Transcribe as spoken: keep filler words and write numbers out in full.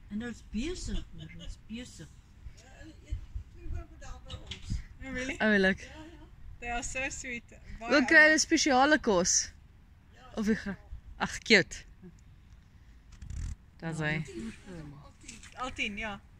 En dit is besig, hoor, dit is besig. Oh, really? Oulik. They are so sweet. Wil kry hulle spesiale kos? Of jy ag, cute. Daar's hy. Altien, ja.